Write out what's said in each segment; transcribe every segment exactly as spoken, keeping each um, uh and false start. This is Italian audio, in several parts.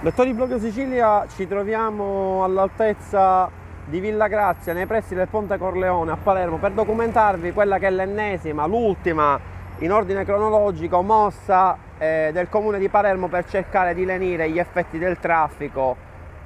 Lettori Blog Sicilia, ci troviamo all'altezza di Villa Grazia, nei pressi del Ponte Corleone a Palermo, per documentarvi quella che è l'ennesima, l'ultima in ordine cronologico, mossa eh, del Comune di Palermo per cercare di lenire gli effetti del traffico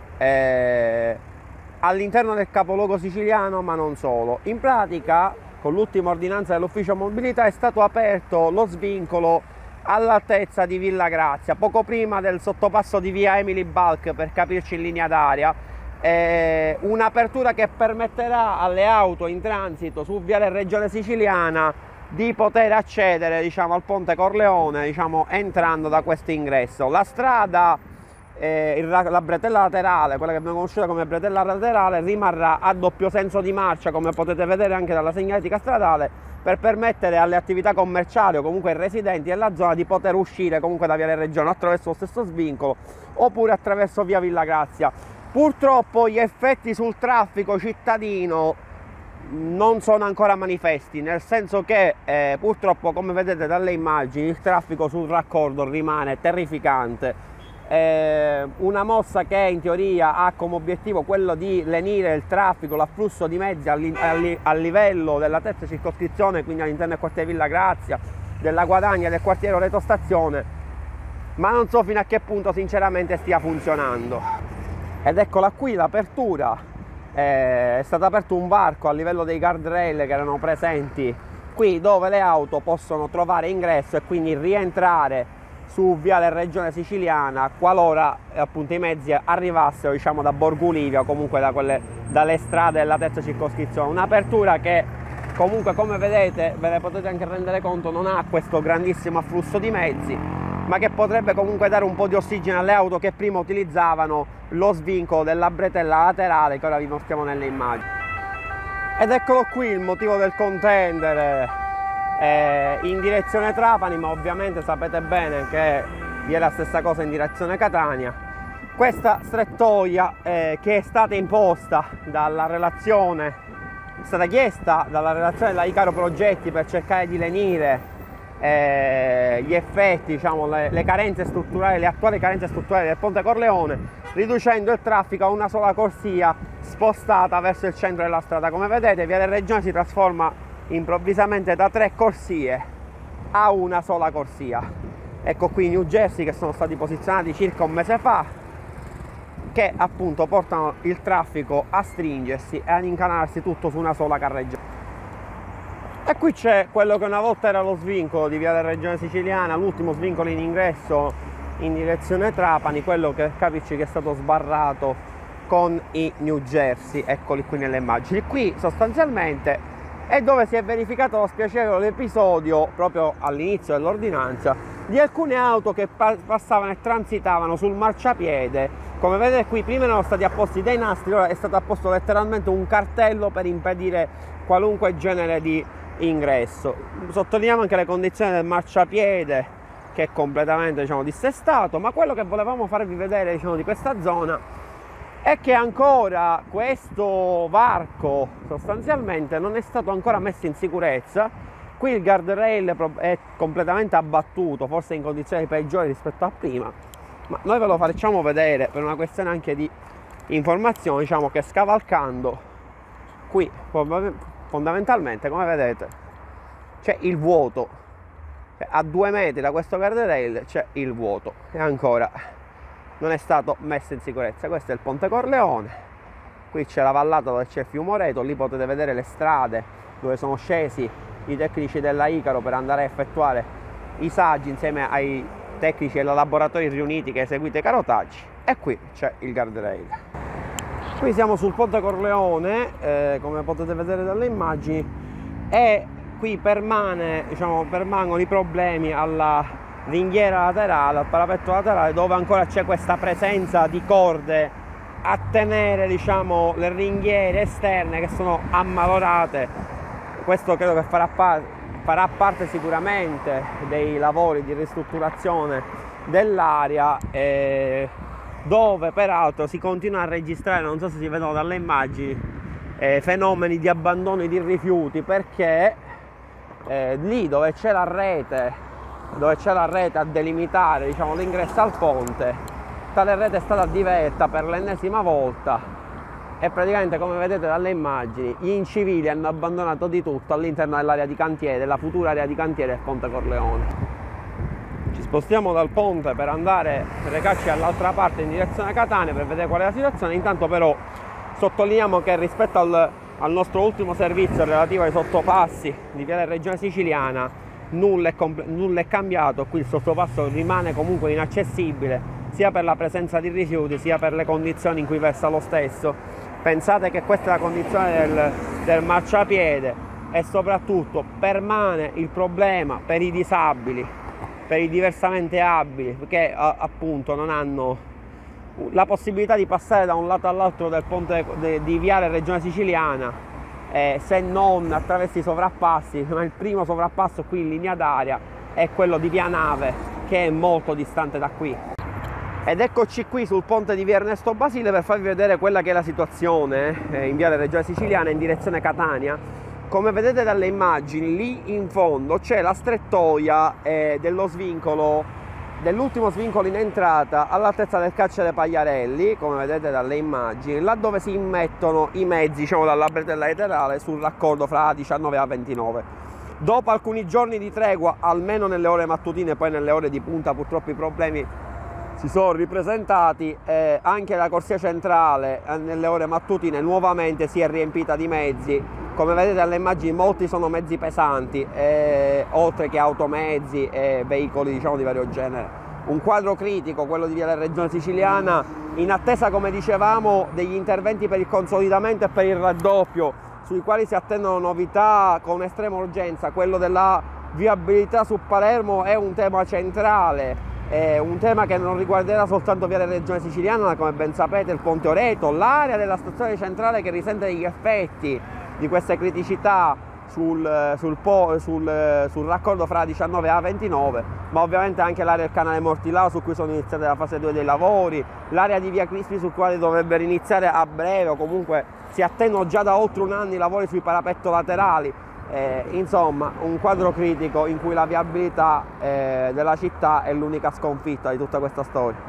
eh, all'interno del capoluogo siciliano, ma non solo. In pratica, con l'ultima ordinanza dell'ufficio mobilità, è stato aperto lo svincolo all'altezza di Villa Grazia, poco prima del sottopasso di via Emily Balk, per capirci in linea d'aria. Eh, un'apertura che permetterà alle auto in transito su viale Regione Siciliana di poter accedere, diciamo, al Ponte Corleone, diciamo, entrando da questo ingresso. La strada, eh, la bretella laterale, quella che abbiamo conosciuta come bretella laterale, rimarrà a doppio senso di marcia, come potete vedere anche dalla segnaletica stradale, per permettere alle attività commerciali o comunque ai residenti della zona di poter uscire comunque da viale Regione attraverso lo stesso svincolo oppure attraverso via Villa Grazia. Purtroppo gli effetti sul traffico cittadino non sono ancora manifesti, nel senso che eh, purtroppo, come vedete dalle immagini, il traffico sul raccordo rimane terrificante. Eh, una mossa che in teoria ha come obiettivo quello di lenire il traffico, l'afflusso di mezzi a livello della terza circoscrizione, quindi all'interno del quartiere Villa Grazia, della Guadagna, del quartiere Oreto Stazione, ma non so fino a che punto sinceramente stia funzionando. Ed eccola qui l'apertura, eh, è stato aperto un varco a livello dei guardrail che erano presenti qui, dove le auto possono trovare ingresso e quindi rientrare su viale Regione Siciliana qualora eh, appunto i mezzi arrivassero, diciamo, da Borgo Olivia o comunque da quelle, dalle strade della terza circoscrizione. Un'apertura che comunque, come vedete, ve ne potete anche rendere conto, non ha questo grandissimo afflusso di mezzi, ma che potrebbe comunque dare un po' di ossigeno alle auto che prima utilizzavano lo svincolo della bretella laterale che ora vi mostriamo nelle immagini. Ed eccolo qui il motivo del contendere Eh, in direzione Trapani, ma ovviamente sapete bene che vi è la stessa cosa in direzione Catania. Questa strettoia eh, che è stata imposta dalla relazione, è stata chiesta dalla relazione della Icaro Progetti per cercare di lenire eh, gli effetti, diciamo, le, le carenze strutturali, le attuali carenze strutturali del Ponte Corleone, riducendo il traffico a una sola corsia spostata verso il centro della strada. Come vedete, via del Regione si trasforma improvvisamente da tre corsie a una sola corsia. Ecco qui i New Jersey che sono stati posizionati circa un mese fa, che appunto portano il traffico a stringersi e ad incanalarsi tutto su una sola carreggiata. E qui c'è quello che una volta era lo svincolo di via della Regione Siciliana, l'ultimo svincolo in ingresso in direzione Trapani, quello che capisci che è stato sbarrato con i New Jersey. Eccoli qui nelle immagini. Qui sostanzialmente è dove si è verificato lo spiacevole episodio, proprio all'inizio dell'ordinanza, di alcune auto che pa passavano e transitavano sul marciapiede. Come vedete qui, prima erano stati apposti dei nastri, ora è stato apposto letteralmente un cartello per impedire qualunque genere di ingresso. Sottolineiamo anche le condizioni del marciapiede, che è completamente, diciamo, dissestato, ma quello che volevamo farvi vedere, diciamo, di questa zona è che ancora questo varco sostanzialmente non è stato ancora messo in sicurezza. Qui il guardrail è completamente abbattuto, forse in condizioni peggiori rispetto a prima, ma noi ve lo facciamo vedere per una questione anche di informazione. Diciamo che scavalcando qui fondamentalmente, come vedete, c'è il vuoto, a due metri da questo guardrail c'è il vuoto e ancora non è stato messo in sicurezza. Questo è il Ponte Corleone, qui c'è la vallata dove c'è il fiume Oreto, lì potete vedere le strade dove sono scesi i tecnici della Icaro per andare a effettuare i saggi insieme ai tecnici dei laboratori riuniti che eseguite i carotaggi, e qui c'è il guardrail. Qui siamo sul Ponte Corleone, eh, come potete vedere dalle immagini, e qui permane, diciamo, permangono i problemi alla ringhiera laterale, al parapetto laterale, dove ancora c'è questa presenza di corde a tenere, diciamo, le ringhiere esterne che sono ammalorate. Questo credo che farà, par farà parte sicuramente dei lavori di ristrutturazione dell'area, eh, dove peraltro si continua a registrare, non so se si vedono dalle immagini, eh, fenomeni di abbandono di rifiuti, perché eh, lì dove c'è la rete dove c'è la rete a delimitare, diciamo, l'ingresso al ponte, tale rete è stata diverta per l'ennesima volta e praticamente, come vedete dalle immagini, gli incivili hanno abbandonato di tutto all'interno dell'area di cantiere, della futura area di cantiere del Ponte Corleone. Ci spostiamo dal ponte per andare, per recarci all'altra parte in direzione Catania per vedere qual è la situazione. Intanto però sottolineiamo che rispetto al, al nostro ultimo servizio relativo ai sottopassi di Viale Regione Siciliana nulla è, nulla è cambiato. Qui il sottopasso rimane comunque inaccessibile sia per la presenza di rifiuti sia per le condizioni in cui versa lo stesso. Pensate che questa è la condizione del, del marciapiede e soprattutto permane il problema per i disabili, per i diversamente abili, che appunto non hanno la possibilità di passare da un lato all'altro del ponte di Viale Regione Siciliana, eh, se non attraverso i sovrappassi. Ma il primo sovrappasso qui in linea d'aria è quello di Via Nave, che è molto distante da qui. Ed eccoci qui sul ponte di Via Ernesto Basile per farvi vedere quella che è la situazione eh, in Viale Regione Siciliana in direzione Catania. Come vedete dalle immagini, lì in fondo c'è la strettoia eh, dello svincolo, dell'ultimo svincolo in entrata all'altezza del carcere Pagliarelli, come vedete dalle immagini, laddove si immettono i mezzi, diciamo, dalla bretella laterale sul raccordo fra A diciannove e A ventinove. Dopo alcuni giorni di tregua, almeno nelle ore mattutine, poi nelle ore di punta purtroppo i problemi si sono ripresentati, eh, anche la corsia centrale eh, nelle ore mattutine nuovamente si è riempita di mezzi. Come vedete dalle immagini molti sono mezzi pesanti, eh, oltre che automezzi e veicoli, diciamo, di vario genere. Un quadro critico quello di Viale Regione Siciliana, in attesa, come dicevamo, degli interventi per il consolidamento e per il raddoppio, sui quali si attendono novità con estrema urgenza. Quello della viabilità su Palermo è un tema centrale. È un tema che non riguarderà soltanto Viale Regione Siciliana, ma come ben sapete il Ponte Oreto, l'area della stazione centrale che risente degli effetti di queste criticità sul, sul, sul, sul raccordo fra A diciannove e A ventinove, ma ovviamente anche l'area del canale Mortilao, su cui sono iniziate la fase due dei lavori, l'area di Via Crispi, su quale dovrebbero iniziare a breve, o comunque si attendono già da oltre un anno i lavori sui parapetto laterali. Eh, insomma, un quadro critico in cui la viabilità eh, della città è l'unica sconfitta di tutta questa storia.